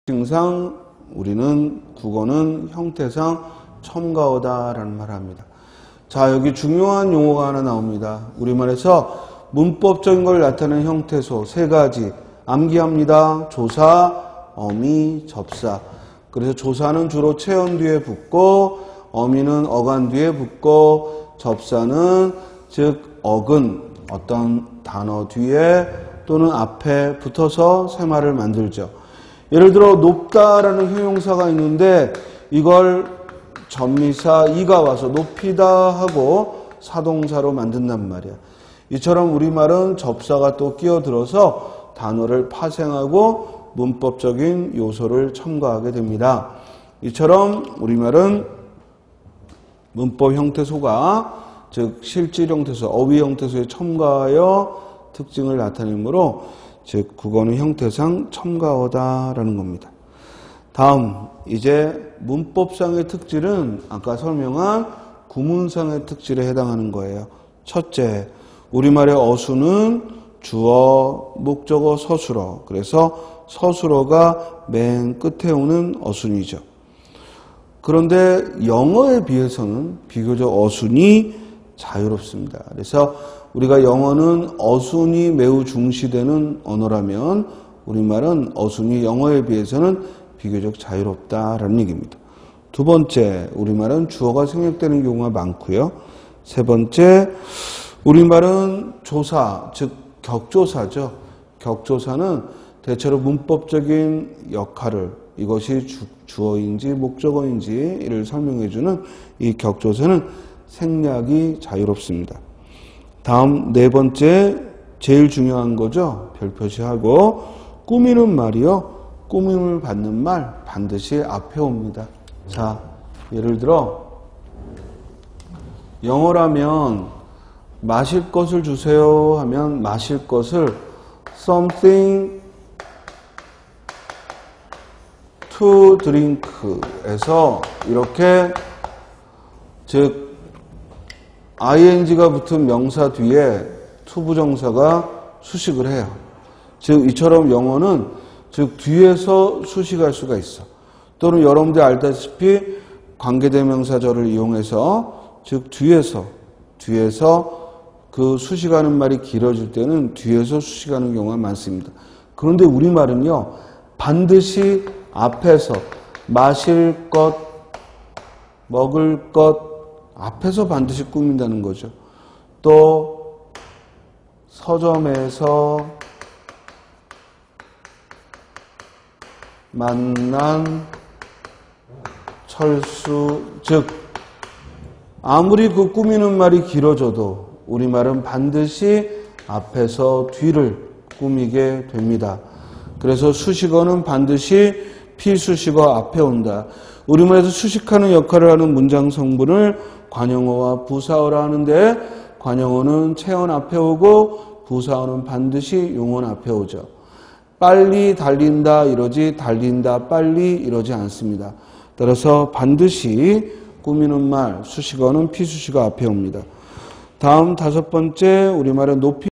특징상 우리는 국어는 형태상 첨가어다라는 말을 합니다. 자, 여기 중요한 용어가 하나 나옵니다. 우리말에서 문법적인 걸 나타내는 형태소 세 가지 암기합니다. 조사, 어미, 접사. 그래서 조사는 주로 체언 뒤에 붙고 어미는 어간 뒤에 붙고 접사는 즉 어근 어떤 단어 뒤에 또는 앞에 붙어서 세 말을 만들죠. 예를 들어 높다라는 형용사가 있는데 이걸 전미사 이가 와서 높이다 하고 사동사로 만든단 말이야. 이처럼 우리말은 접사가 또 끼어들어서 단어를 파생하고 문법적인 요소를 첨가하게 됩니다. 이처럼 우리말은 문법 형태소가 즉 실질 형태소, 어휘 형태소에 첨가하여 특징을 나타내므로 즉 국어는 형태상 첨가어다라는 겁니다. 다음 이제 문법상의 특질은 아까 설명한 구문상의 특질에 해당하는 거예요. 첫째, 우리말의 어수는 주어, 목적어, 서술어. 그래서 서술어가 맨 끝에 오는 어순이죠. 그런데 영어에 비해서는 비교적 어순이 자유롭습니다. 그래서 우리가 영어는 어순이 매우 중시되는 언어라면 우리말은 어순이 영어에 비해서는 비교적 자유롭다라는 얘기입니다. 두 번째, 우리말은 주어가 생략되는 경우가 많고요. 세 번째, 우리말은 조사, 즉 격조사죠. 격조사는 대체로 문법적인 역할을 이것이 주어인지 목적어인지를 설명해주는 이 격조사는 생략이 자유롭습니다. 다음 네 번째, 제일 중요한 거죠. 별 표시하고 꾸미는 말이요. 꾸밈을 받는 말 반드시 앞에 옵니다. 자, 예를 들어 영어라면 마실 것을 주세요 하면 마실 것을 something to drink에서 이렇게 즉 ing가 붙은 명사 뒤에 to 부정사가 수식을 해요. 즉 이처럼 영어는 즉 뒤에서 수식할 수가 있어. 또는 여러분들이 알다시피 관계대명사절을 이용해서 즉 뒤에서 그 수식하는 말이 길어질 때는 뒤에서 수식하는 경우가 많습니다. 그런데 우리말은요 반드시 앞에서 마실 것, 먹을 것 앞에서 반드시 꾸민다는 거죠. 또 서점에서 만난 철수, 즉 아무리 그 꾸미는 말이 길어져도 우리말은 반드시 앞에서 뒤를 꾸미게 됩니다. 그래서 수식어는 반드시 피수식어 앞에 온다. 우리말에서 수식하는 역할을 하는 문장 성분을 관형어와 부사어라 하는데 관형어는 체언 앞에 오고 부사어는 반드시 용언 앞에 오죠. 빨리 달린다 이러지 달린다 빨리 이러지 않습니다. 따라서 반드시 꾸미는 말 수식어는 피수식어 앞에 옵니다. 다음 다섯 번째, 우리말은 높이